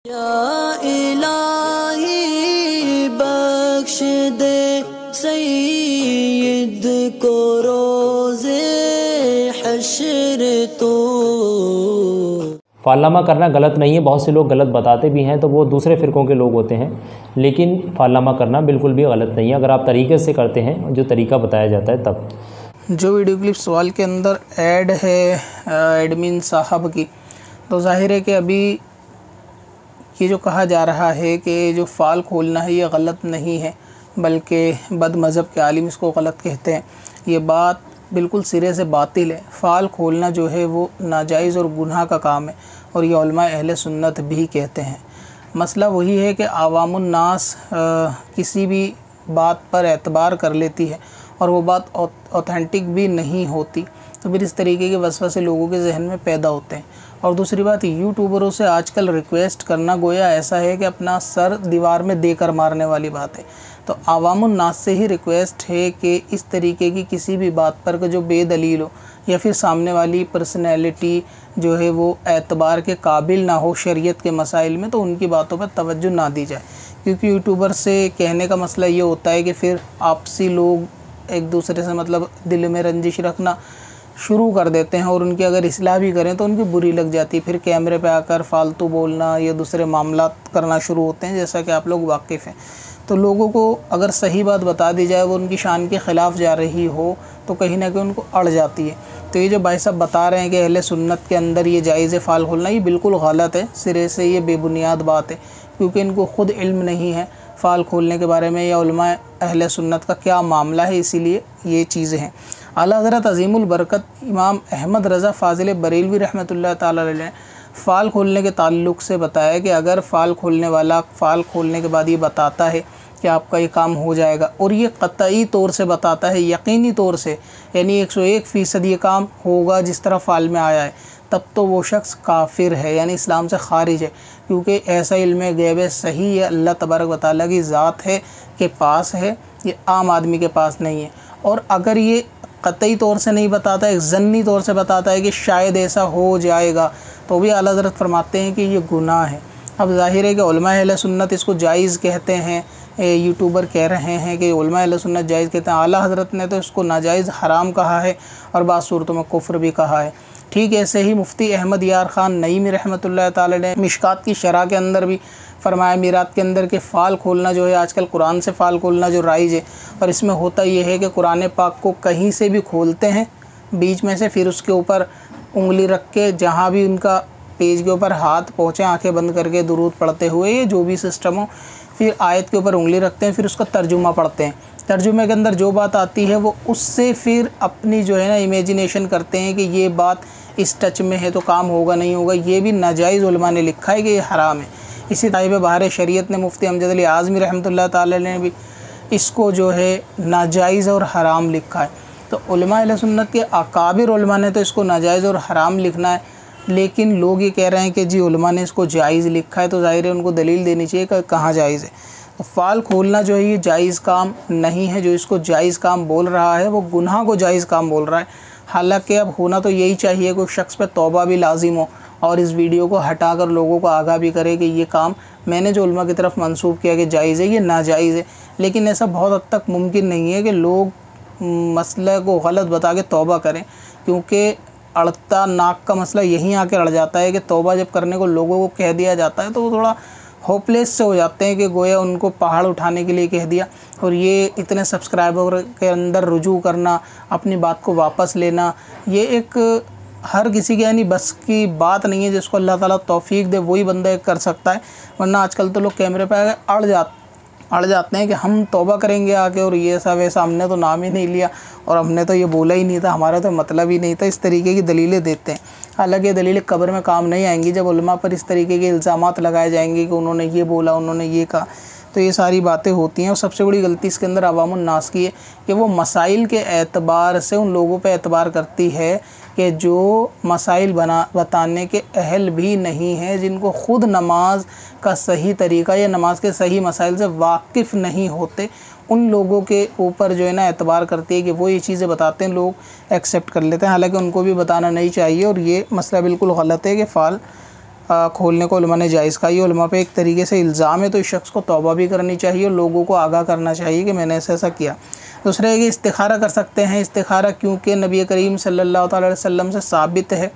या इलाही बख्श दे सईद को रोज़े हश्र तो। फालनामा करना गलत नहीं है, बहुत से लोग गलत बताते भी हैं तो वो दूसरे फ़िरक़ों के लोग होते हैं, लेकिन फालनामा करना बिल्कुल भी गलत नहीं है अगर आप तरीक़े से करते हैं जो तरीक़ा बताया जाता है तब। जो वीडियो क्लिप सवाल के अंदर ऐड है एडमिन साहब की, तो ज़ाहिर है कि अभी ये जो कहा जा रहा है कि जो फ़ाल खोलना है ये गलत नहीं है, बल्कि बद मज़हब के आलिम इसको गलत कहते हैं। ये बात बिल्कुल सिरे से बातिल है। फ़ाल खोलना जो है वो नाजायज़ और गुनाह का काम है और ये उलमा अहले सुन्नत भी कहते हैं। मसला वही है कि आवामुन नास किसी भी बात पर एतबार कर लेती है और वो बात ऑथेंटिक भी नहीं होती, तो फिर इस तरीके के वसवसे लोगों के जहन में पैदा होते हैं। और दूसरी बात, यूट्यूबरों से आजकल रिक्वेस्ट करना गोया ऐसा है कि अपना सर दीवार में देकर मारने वाली बात है। तो आवामुन नास से ही रिक्वेस्ट है कि इस तरीके की किसी भी बात पर जो बेदलील हो या फिर सामने वाली पर्सनैलिटी जो है वो एतबार के काबिल ना हो शरीयत के मसाइल में, तो उनकी बातों पर तवज्जो ना दी जाए। क्योंकि यूट्यूबर से कहने का मसला ये होता है कि फिर आपसी लोग एक दूसरे से मतलब दिल में रंजिश रखना शुरू कर देते हैं और उनकी अगर इस्लाह भी करें तो उनकी बुरी लग जाती है। फिर कैमरे पे आकर फालतू बोलना या दूसरे मामला करना शुरू होते हैं, जैसा कि आप लोग वाकिफ़ हैं। तो लोगों को अगर सही बात बता दी जाए वो उनकी शान के ख़िलाफ़ जा रही हो तो कहीं ना कहीं उनको अड़ जाती है। तो ये जो भाई साहब बता रहे हैं कि अहले सुन्नत के अंदर ये जायज़ फ़ाल खोलना, ये बिल्कुल गलत है, सिरे से ये बेबुनियाद बात है, क्योंकि इनको ख़ुद इल्म नहीं है फ़ाल खोलने के बारे में या उलमा अहले सुन्नत का क्या मामला है, इसीलिए ये चीज़ें हैं। आला हज़रत अज़ीमुल बरकत इमाम अहमद रज़ा फ़ाज़िल बरेलवी रहमतुल्लाह ताला अलैह ने फ़ाल खोलने के ताल्लुक़ से बताया कि अगर फ़ाल खोलने वाला फ़ाल खोलने के बाद ये बताता है कि आपका ये काम हो जाएगा और ये क़तई तौर से बताता है, यकीनी तौर से, यानी 101% ये काम होगा जिस तरह फ़ाल में आया है, तब तो वो शख्स काफिर है, यानी इस्लाम से खारिज है। क्योंकि ऐसा इल्म गैब सही है अल्लाह तबारक व तआला की ज़ात है के पास है, ये आम आदमी के पास नहीं है। और अगर ये क़तई तौर से नहीं बताता है, ज़न्नी तौर से बताता है कि शायद ऐसा हो जाएगा, तो भी आला हज़रत फरमाते हैं कि ये गुनाह है। अब ज़ाहिर है कि उलमा अहले सुन्नत इसको जायज़ कहते हैं, यूट्यूबर कह रहे हैं कि उलमा अहले सुन्नत जायज़ कहते हैं। आला हज़रत ने तो इसको नाजायज़ हराम कहा है और बाज़ सूरतों में कुफ्र भी कहा है। ठीक ऐसे ही मुफ्ती अहमद यार ख़ान नईमी रहमतुल्लाह ताला ने मिशकात की शरह के अंदर भी फरमाया मीरात के अंदर के फ़ाल खोलना जो है आजकल कुरान से फ़ाल खोलना जो राइज है, और इसमें होता यह है कि कुरान पाक को कहीं से भी खोलते हैं बीच में से, फिर उसके ऊपर उंगली रख के जहाँ भी उनका पेज के ऊपर हाथ पहुँचे आंखें बंद करके दुरूद पढ़ते हुए, ये जो भी सिस्टम हो, फिर आयत के ऊपर उंगली रखते हैं, फिर उसका तर्जुमा पढ़ते हैं। तर्जुमे के अंदर जो बात आती है वो उससे फिर अपनी जो है ना इमेजिनेशन करते हैं कि ये बात इस टच में है तो काम होगा नहीं होगा। ये भी नाजायज़ उलमा ने लिखा है कि ये हराम है। इसी ताइब बहार शरीयत ने मुफ्ती अमजद अली आज़मी रहमतुल्लाह ताला ने भी इसको जो है नाजायज़ और हराम लिखा है। तो उलमा अहले सुन्नत के अकाबिर उलमा ने तो इसको नाजायज़ और हराम लिखना है, लेकिन लोग ये कह रहे हैं कि जी उलमा ने इसको जायज़ लिखा है, तो ज़ाहिर है उनको दलील देनी चाहिए कि कहाँ जायज़ है। तो फ़ाल खोलना जो है ये जायज़ काम नहीं है। जो इसको जायज़ काम बोल रहा है वो गुनाह को जायज़ काम बोल रहा है। हालांकि अब होना तो यही चाहिए कोई शख्स पर तौबा भी लाजिम हो और इस वीडियो को हटाकर लोगों को आगाह भी करे कि ये काम मैंने जो उलमा की तरफ मंसूब किया कि जायज़ है, ये नाजायज़ है। लेकिन ऐसा बहुत हद तक मुमकिन नहीं है कि लोग मसले को गलत बता के तौबा करें, क्योंकि अड़ता नाक का मसला यहीं आके अड़ जाता है कि तौबा जब करने को लोगों को कह दिया जाता है तो वो थोड़ा होपलेस से हो जाते हैं कि गोया उनको पहाड़ उठाने के लिए कह दिया। और ये इतने सब्सक्राइबर के अंदर रुजू करना, अपनी बात को वापस लेना, ये एक हर किसी के यानी बस की बात नहीं है। जिसको अल्लाह ताला तौफीक दे वही बंदा कर सकता है, वरना आजकल तो लोग कैमरे पे आके अड़ जाते हैं कि हम तौबा करेंगे आके और ये सब वैसा, हमने तो नाम ही नहीं लिया और हमने तो ये बोला ही नहीं था, हमारा तो मतलब ही नहीं था। इस तरीके की दलीलें देते हैं। हालांकि ये दलीलें कब्र में काम नहीं आएंगी जब उलमा पर इस तरीके के इल्ज़ामात लगाए जाएंगे कि उन्होंने ये बोला, उन्होंने ये कहा। तो ये सारी बातें होती हैं। और सबसे बड़ी गलती इसके अंदर अवामुन नास की है कि वो मसाइल के एतबार से उन लोगों पे एतबार करती है कि जो मसाइल बताने के अहल भी नहीं हैं, जिनको ख़ुद नमाज का सही तरीका या नमाज के सही मसाइल से वाकिफ़ नहीं होते, उन लोगों के ऊपर जो है ना एतबार करती है कि वो ये चीज़ें बताते हैं, लोग एक्सेप्ट कर लेते हैं। हालांकि उनको भी बताना नहीं चाहिए और ये मसला बिल्कुल गलत है कि फ़ाल खोलने को उलमा ने जायज़ कहा। ये उलमा पे एक तरीके से इल्ज़ाम है, तो इस शख्स को तौबा भी करनी चाहिए और लोगों को आगाह करना चाहिए कि मैंने ऐसा किया। दूसरा है कि इस्तिखारा कर सकते हैं। इस्तिखारा क्योंकि नबी करीम सल्लल्लाहु अलैहि वसल्लम से साबित है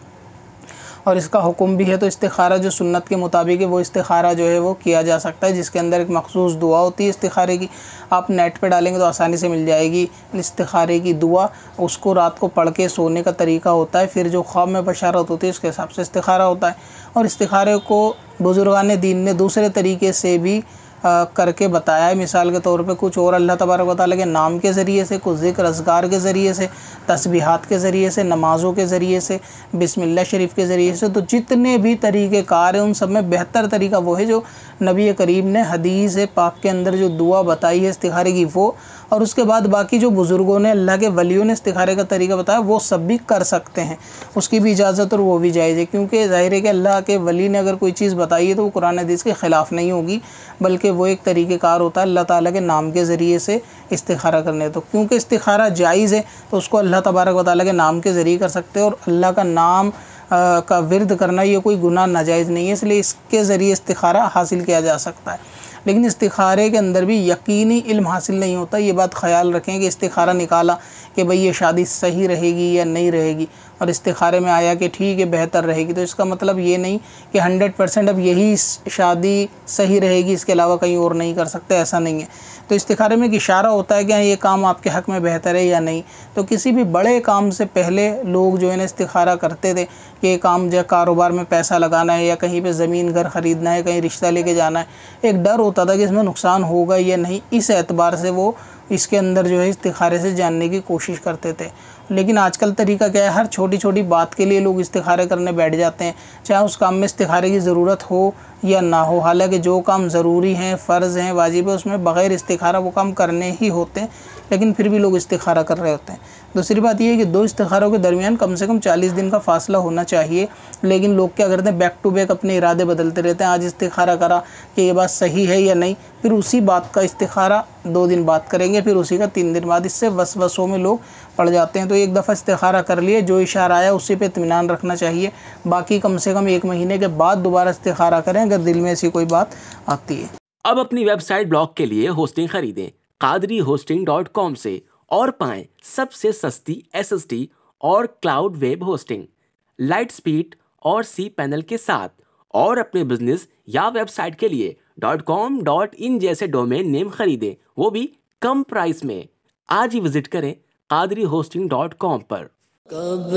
और इसका हुक्म भी है, तो इस्तिखारा जो सुन्नत के मुताबिक है वो इस्तिखारा जो है वो किया जा सकता है, जिसके अंदर एक मखसूस दुआ होती है इस्तिखारे की। आप नेट पे डालेंगे तो आसानी से मिल जाएगी इस्तिखारे की दुआ। उसको रात को पढ़ के सोने का तरीका होता है, फिर जो ख्वाब में बशारत होती है उसके हिसाब से इस्तिखारा होता है। और इस्तिखारे को बुजुर्गान दीन ने दूसरे तरीके से भी करके बताया है। मिसाल के तौर पे कुछ और अल्लाह तबारक व तआला के नाम के ज़रिए से, कुछ ज़िक्र अज़कार के ज़रिए से, तस्बीहात के ज़रिए से, नमाज़ों के ज़रिए से, बिस्मिल्लाह शरीफ के ज़रिए से। तो जितने भी तरीक़ेकार हैं उन सब में बेहतर तरीका वो है जो नबी करीम ने हदीस पाक के अंदर जो दुआ बताई है इस्तिखारे की वो, और उसके बाद बाकी जो बुज़ुर्गों ने, अल्लाह के वलियों ने इस्तिखारे का तरीका बताया वो सब भी कर सकते हैं। उसकी भी इजाज़त और वो भी जायज़ है, क्योंकि ज़ाहिर है कि अल्लाह के वली ने अगर कोई चीज़ बताई है तो वो कुरान हदीस के ख़िलाफ़ नहीं होगी, बल्कि वो एक तरीक़ेकार होता है अल्लाह ताला के नाम के ज़रिए से इस्तिखारा करने। तो क्योंकि इस्तिखारा जायज़ है तो उसको अल्लाह तबारक व तआला के नाम के ज़रिए कर सकते हैं, और अल्लाह का नाम का विर्द करना ये कोई गुनाह नाजायज़ नहीं है, इसलिए इसके ज़रिए इस्तिखारा हासिल किया जा सकता है। लेकिन इस्तिखारे के अंदर भी यकीनी इल्म हासिल नहीं होता। ये बात ख़याल रखें कि इस्तिखारा निकाला कि भाई ये शादी सही रहेगी या नहीं रहेगी, और इस्तिखारे में आया कि ठीक है बेहतर रहेगी, तो इसका मतलब ये नहीं कि 100% अब यही शादी सही रहेगी, इसके अलावा कहीं और नहीं कर सकते, ऐसा नहीं है। तो इस्तिखारे में एक इशारा होता है कि ये काम आपके हक़ में बेहतर है या नहीं। तो किसी भी बड़े काम से पहले लोग जो है ना इस्तिखारा करते थे कि ये काम जो कारोबार में पैसा लगाना है या कहीं पे ज़मीन घर ख़रीदना है, कहीं रिश्ता लेके जाना है, एक डर होता था कि इसमें नुकसान होगा या नहीं, इस एतबार से वो इसके अंदर जो है इस्तिखारे से जानने की कोशिश करते थे। लेकिन आजकल तरीका क्या है, हर छोटी छोटी बात के लिए लोग इस्तिखारे करने बैठ जाते हैं, चाहे उस काम में इस्तिखारे की ज़रूरत हो या ना हो। हालांकि जो काम ज़रूरी हैं, फ़र्ज़ हैं, वाजिब है, उसमें बग़ैर इस्तिखारा वो काम करने ही होते हैं, लेकिन फिर भी लोग इस्तिखारा कर रहे होते हैं। दूसरी बात यह है कि दो इस्तिखारों के दरमियान कम से कम 40 दिन का फ़ासला होना चाहिए। लेकिन लोग क्या करते हैं, बैक टू बैक अपने इरादे बदलते रहते हैं। आज इस्तिखारा करा कि ये बात सही है या नहीं, फिर उसी बात का इस्तिखारा 2 दिन बाद करेंगे, फिर उसी का 3 दिन बाद। इससे वसवसों में लोग पड़ जाते हैं। तो एक दफ़ा इस्तिखारा कर लिए, जो इशारा आया उसी पे इत्मीनान रखना चाहिए। बाकी कम से कम 1 महीने के बाद दोबारा इस्तिखारा करें अगर दिल में ऐसी कोई बात आती है। अब अपनी वेबसाइट ब्लॉग के लिए होस्टिंग खरीदें qadrihosting.com से और पाएं सबसे सस्ती SSD और cloud web hosting, light speed और cPanel के साथ। और अपने बिजनेस या वेबसाइट के लिए .com .in जैसे डोमेन नेम खरीदें, वो भी कम प्राइस में। आज ही विजिट करें qadrihosting.com पर। कब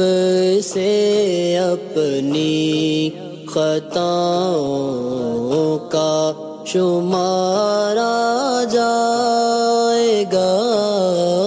से अपनी खताओं का शुमारा जाएगा।